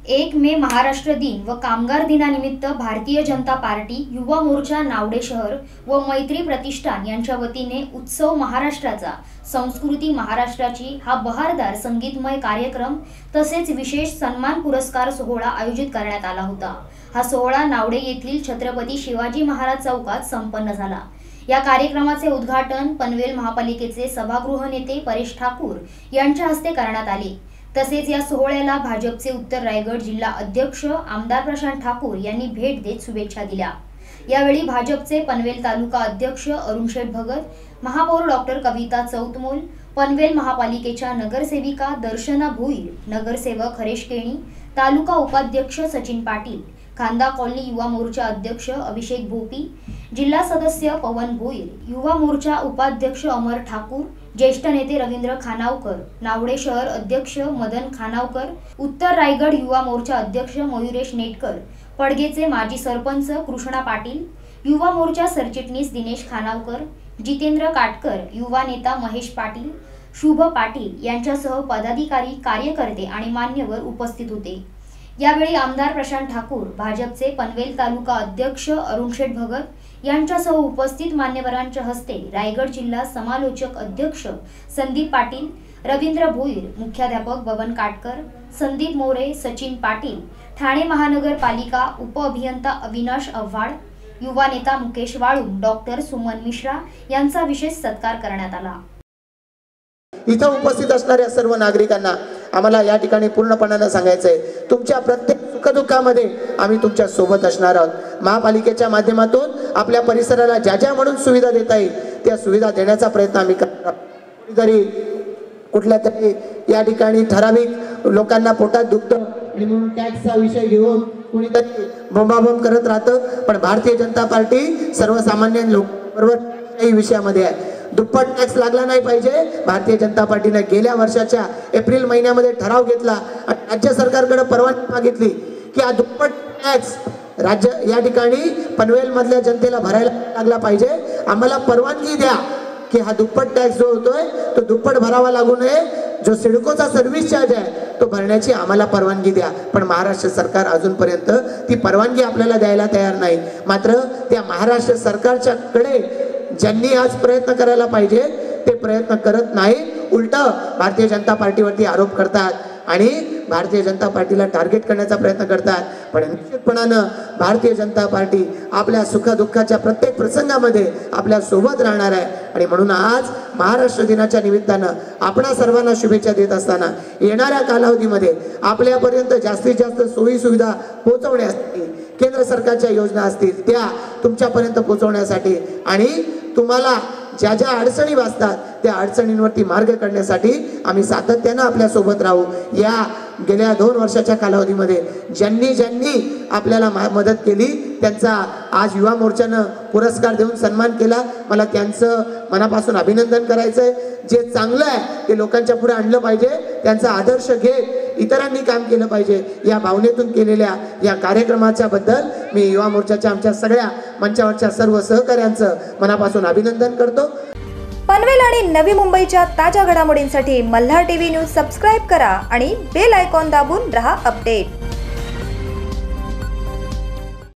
1 मे महाराष्ट्र दिन व कामगार दिनानिमित्त भारतीय जनता पार्टी युवा मोर्चा नावडे शहर व मैत्री प्रतिष्ठान यांच्या वतीने उत्सव महाराष्ट्राचा संस्कृती महाराष्ट्राची हा बहारदार संगीतमय कार्यक्रम तसेच विशेष सन्मान पुरस्कार सोहळा आयोजित करण्यात आला होता। हा सोहळा नावडे येथील छत्रपती शिवाजी महाराज चौकात संपन्न झाला। या कार्यक्रमाचे उद्घाटन पनवेल महापालिकेचे सभागृह नेते परेश ठाकूर यांच्या हस्ते करण्यात आले। तसेच या सोहळ्याला भाजपचे उत्तर रायगड जिल्हा अध्यक्ष आमदार प्रशांत ठाकूर यांनी भेट देत शुभेच्छा दिल्या। यावेळी भाजपचे पनवेल तालुका अध्यक्ष अरुण शेठ भगत, महापौर डॉक्टर कविता चौतमोल, पनवेल महापालिकेच्या नगरसेविका दर्शना भोईर, नगरसेवक हरेश केणी, तालुका उपाध्यक्ष सचिन पाटील, खांदा कॉलनी युवा मोर्चा अध्यक्ष अभिषेक भोपी, जिल्हा सदस्य पवन भोईर, युवा मोर्चा उपाध्यक्ष अमर ठाकूर, ज्येष्ठ नेते रवींद्र खानावकर, नावडे शहर अध्यक्ष मदन खानावकर, उत्तर रायगड युवा मोर्चा अध्यक्ष मयुरेश नेटकर, पडगेचे माजी सरपंच कृष्णा पाटील, युवा मोर्चा सरचिटणीस दिनेश खानावकर, जितेंद्र काटकर, युवा नेता महेश पाटील, शुभ पाटील यांच्यासह पदाधिकारी, कार्यकर्ते आणि मान्यवर उपस्थित होते। यावेळी आमदार प्रशांत ठाकूर, भाजपचे पनवेल तालुका अध्यक्ष अरुण शेठ भगत यांच्यासह उपस्थित मान्यवरांच्या हस्ते रायगड जिल्हा समालोचक अध्यक्ष संदीप पाटील, रवींद्र भोईर, मुख्याध्यापक बबन काटकर, संदीप मोरे, सचिन पाटील, ठाणे महानगरपालिका उपअभियंता अविनाश आव्हाड, युवा नेता मुकेश वाळुंब, डॉक्टर सुमन मिश्रा यांचा विशेष सत्कार करण्यात आला। इथं उपस्थित असणाऱ्या सर्व नागरिकांना आम्हाला या ठिकाणी पूर्णपणाने सांगायचंय, तुमच्या प्रत्येक सुखदुःखामध्ये आम्ही तुमच्या सोबत असणार आहोत। महापालिकेच्या माध्यमातून आपल्या परिसराला ज्या ज्या म्हणून सुविधा देता येईल त्या सुविधा देण्याचा प्रयत्न आम्ही करणार। कोणीतरी कुठल्या तरी या ठिकाणी ठराविक लोकांना पोटात दुखतं आणि म्हणून टॅक्सचा विषय घेऊन कोणीतरी बोंबाबोंब करत राहतं, पण भारतीय जनता पार्टी सर्वसामान्य लोकांबरोबर काही विषयामध्ये आहे। दुप्पट टॅक्स लागला नाही पाहिजे। भारतीय जनता पार्टीने गेल्या वर्षाच्या एप्रिल महिन्यामध्ये ठराव घेतला आणि राज्य सरकारकडे परवानगी मागितली की हा दुप्पट टॅक्स राज्य या ठिकाणी पनवेल मधल्या जनतेला भरायला लागला पाहिजे। आम्हाला परवानगी द्या की हा दुप्पट टॅक्स जो होतोय तो दुप्पट भरावा लागू नये। जो सिडकोचा सर्व्हिस चार्ज आहे तो भरण्याची आम्हाला परवानगी द्या, पण महाराष्ट्र सरकार अजूनपर्यंत ती परवानगी आपल्याला द्यायला तयार नाही। मात्र त्या महाराष्ट्र सरकारच्या कडे ज्यांनी आज प्रयत्न करायला पाहिजे ते प्रयत्न करत नाही, उलट भारतीय जनता पार्टीवरती आरोप करतात आणि भारतीय जनता पार्टीला टार्गेट करण्याचा प्रयत्न करतात। पण निश्चितपणानं भारतीय जनता पार्टी आपल्या सुखदुःखाच्या प्रत्येक प्रसंगामध्ये आपल्या सोबत राहणार आहे आणि म्हणून आज महाराष्ट्र दिनाच्या निमित्तानं आपणा सर्वांना शुभेच्छा देत असताना येणाऱ्या कालावधीमध्ये आपल्यापर्यंत जास्तीत जास्त सोयी सुविधा पोहोचवण्यासाठी केंद्र सरकारच्या योजना असतील त्या तुमच्यापर्यंत पोहोचवण्यासाठी आणि तुम्हाला ज्या ज्या अडचणी वाचतात त्या अडचणींवरती मार्ग काढण्यासाठी आम्ही सातत्यानं आपल्या सोबत राहू। या गेल्या 2 वर्षाच्या कालावधीमध्ये ज्यांनी आपल्याला मदत केली त्यांचा आज युवा मोर्चानं पुरस्कार देऊन सन्मान केला। मला त्यांचं मनापासून अभिनंदन करायचंय। जे चांगलं आहे ते लोकांच्या पुढे आणलं पाहिजे, त्यांचा आदर्श घेत इतरांनी काम केलं पाहिजे। या भावनेतून केलेल्या या कार्यक्रमाच्या बद्दल मी युवा मोर्चाच्या आमच्या सगळ्या मंचावरच्या सर्व सहकाऱ्यांचं मनापासून अभिनंदन करतो। पनवेल आणि नवी मुंबईच्या ताज्या घडामोडींसाठी मल्हार टीव्ही न्यूज सबस्क्राइब करा आणि बेल आयकॉन दाबून रहा अपडेट।